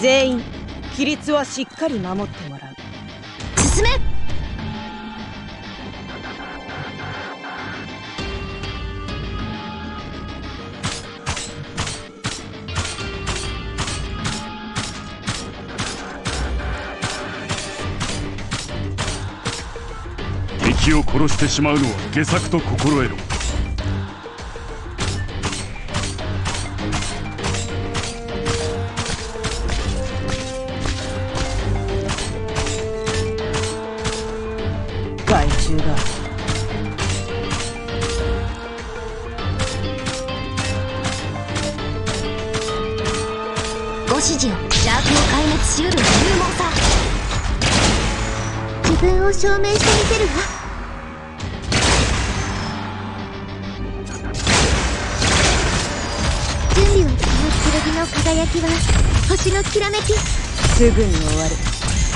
全員規律はしっかり守ってもらう。 進め。 敵を殺してしまうのは下策と心得ろ。 害虫だ。 ご指示を。邪悪を壊滅しうる勇猛さ。自分を証明してみせるわ。準備は。この剣の輝きは星のきらめき。 すぐに終わる。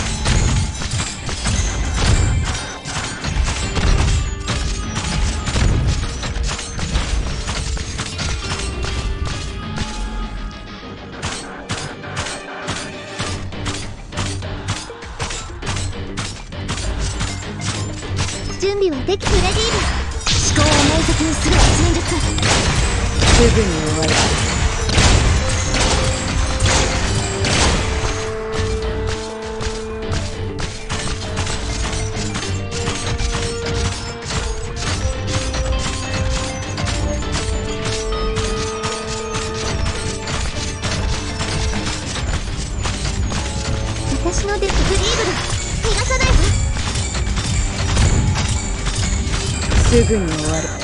準備はできてレディーだ。思考を明晰にする戦術。 すぐに終わる。 私のデスグリーブだ。逃がさないわ。 すぐに終わる。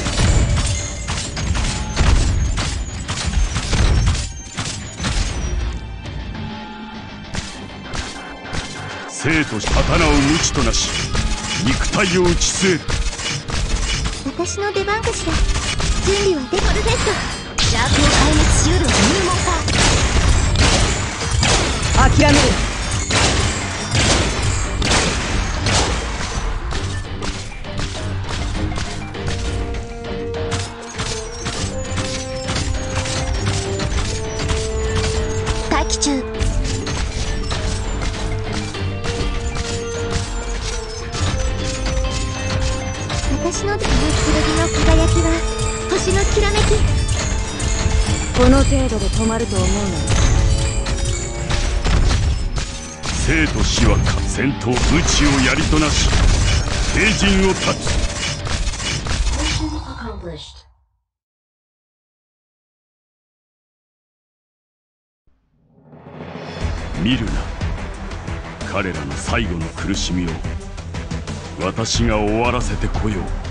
生と刀を無知となし、肉体を打ち据える。 私の出番かしら。準備はデフォルフェスト。邪悪を壊滅しうる勇猛さ。 諦める。 待機中。私の剣の輝きは星のきらめき。 この程度で止まると思うな。 生と死は戦闘無知をやりとなし、帝人を断つ。見るな、彼らの最後の苦しみを私が終わらせてこよう。